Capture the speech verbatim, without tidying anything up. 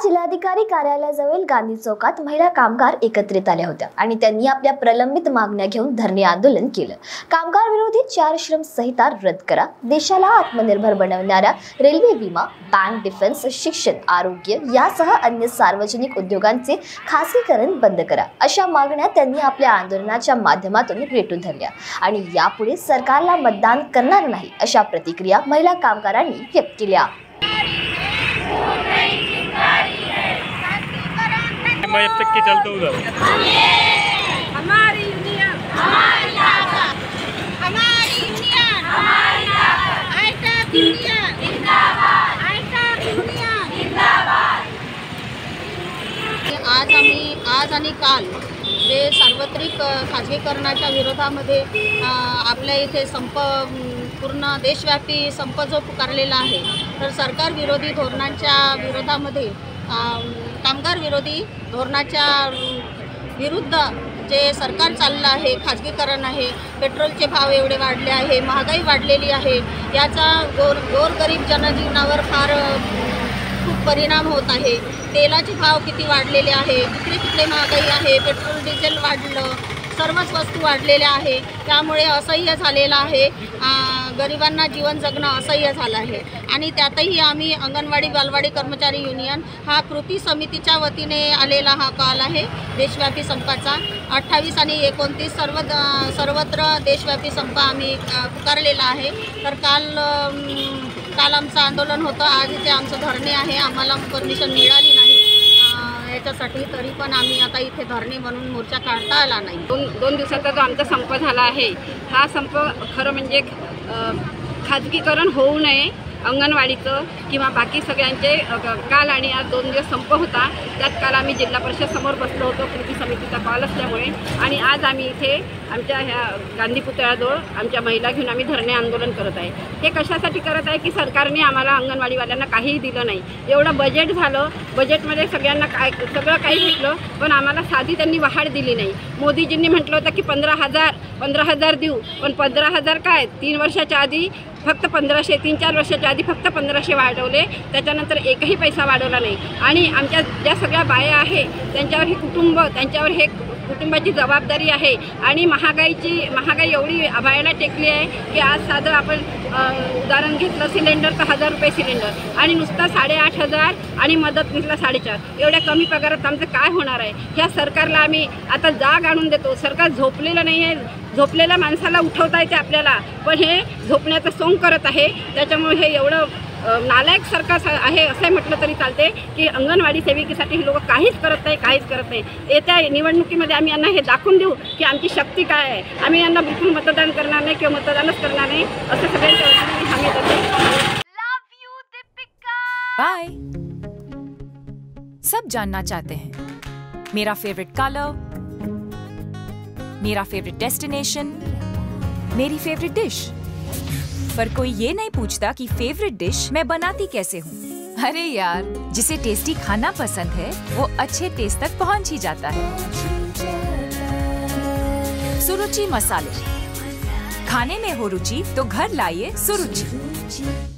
जिल्हाधिकारी कार्यालयाजवळ गांधी चौकात महिला कामगार एकत्रित आल्या होत्या आणि त्यांनी आपल्या प्रलंबित मागण्या घेऊन धरणे आंदोलन केलं। कामगार विरोधी चार श्रम संहिता रद्द करा, देशाला आत्मनिर्भर बनवणाऱ्या रेल्वे, विमा, बँक, डिफेन्स, शिक्षण, आरोग्य यासह अन्य सार्वजनिक उद्योगांचे खासगीकरण बंद करा अशा मागण्या त्यांनी आपल्या आंदोलनाच्या माध्यमातून रेटून धरल्या आणि यापुढे सरकारला मतदान करणार नाही अशा प्रतिक्रिया महिला कामगारांनी व्यक्त केल्या। मैं अब तक के चलता हूँ हमारी यूनियन हमारी ताकत, हमारी यूनियन हमारी ताकत, आईटक यूनियन जिंदाबाद, आईटक यूनियन जिंदाबाद। आज आम्ही आज आणि काल जे सार्वत्रिक खाजगीकरणाच्या विरोधामध्ये आपल्या इथे संप पूर्ण देशव्यापी संप जो पुकारलेला आहे, तर सरकार विरोधी धोरणांच्या विरोधामध्ये कामगार विरोधी धोरणाच्या विरुद्ध जे सरकार चाललं आहे, खाजगीकरण आहे, पेट्रोलचे भाव एवढे वाढले आहे, महागाई वाढलेली आहे, याचा गोर गोरगरीब जनजीवनावर फार खूप परिणाम होत आहे। तेलाचे भाव किती वाढलेले आहे, तिकडे तिकडे महागाई आहे, पेट्रोल डिझेल वाढलं, सर्वच वस्तू वाढलेल्या आहे, त्यामुळे असह्य झालेलं आहे। गरिबांना जीवन जगणं असह्य झालं आहे आणि त्यातही आम्ही अंगणवाडी बालवाडी कर्मचारी युनियन हा कृती समितीच्या वतीने आलेला हा कॉल आहे देशव्यापी संपाचा। अठ्ठावीस आणि एकोणतीस सर्व सर्वत्र देशव्यापी संप आम्ही पुकारलेला आहे। तर काल काल आमचं आंदोलन होतं, आज इथे आमचं धरणे आहे। आम्हाला परमिशन मिळाली नाही याच्यासाठी, तरी पण आम्ही आता इथे धरणे म्हणून मोर्चा काढता आला नाही। दोन दोन दिवसाचा जो आमचा संप झाला आहे, हा संप खरं म्हणजे खाजगीकरण होऊ नये अंगणवाडीचं किंवा बाकी सगळ्यांचे काल आणि आज दोन दिवस संप होता। त्यात काल आम्ही जिल्हा परिषद समोर बसलो होतो कृती समितीचा कॉल असल्यामुळे, आणि आज आम्ही इथे आमच्या ह्या गांधी पुतळ्याजवळ आमच्या महिला घेऊन आम्ही धरणे आंदोलन करत आहे। हे कशासाठी करत आहे की सरकारने आम्हाला अंगणवाडीवाल्यांना काहीही दिलं नाही। एवढं बजेट झालं, बजेटमध्ये सगळ्यांना काय सगळं काही भेटलं, पण आम्हाला साधी त्यांनी वाढ दिली नाही। मोदीजींनी म्हटलं होतं की पंधरा हजार पंधरा हजार देऊ, पण पंधरा हजार काय, तीन वर्षाच्या आधी फक्त पंधराशे तीन चार वर्षाच्या आधी फक्त पंधराशे वाढवले, त्याच्यानंतर एकही पैसा वाढवला नाही। आणि आमच्या ज्या सगळ्या बाया आहे त्यांच्यावर हे कुटुंब त्यांच्यावर हे कुटुंबाची जबाबदारी आहे। आणि महागाईची महागाई एवढी आभाळाला टेकली आहे की आज साधं आपण उदाहरण घेतलं सिलेंडर तर हजार रुपये सिलेंडर आणि नुसतं साडेआठ हजार आणि मदतनीसला साडेचार, एवढ्या कमी पगारात आमचं काय होणार आहे। ह्या सरकारला आम्ही आता जाग आणून देतो। सरकार झोपलेलं नाही आहे, झोपलेल्या माणसाला उठवता येते आपल्याला, पण हे झोपण्याचं सोंग करत आहे। त्याच्यामुळे हे एवढं नालायक सरकार आहे असं म्हटलं तरी चालते की अंगणवाडी सेविकेसाठी हे लोक काहीच करत नाही काहीच करत नाही। येत्या निवडणुकीमध्ये आम्ही यांना हे दाखवून देऊ की आमची शक्ती काय आहे। आम्ही यांना बिलकुल मतदान करणार नाही किंवा मतदानच करणार नाही असं सगळ्यांच्या वतीने हमी देते। बाय। सब जानना चाहते हैं मेरा फेवरेट कलर, मेरा फेवरेट डेस्टिनेशन, मेरी फेवरेट डिश, पर कोई ये नहीं पूछता कि फेवरेट डिश मैं बनाती कैसे हूँ। अरे यार, जिसे टेस्टी खाना पसंद है वो अच्छे टेस्ट तक पहुँच ही जाता है। सुरुचि मसाले, खाने में हो रुचि तो घर लाइए सुरुचि।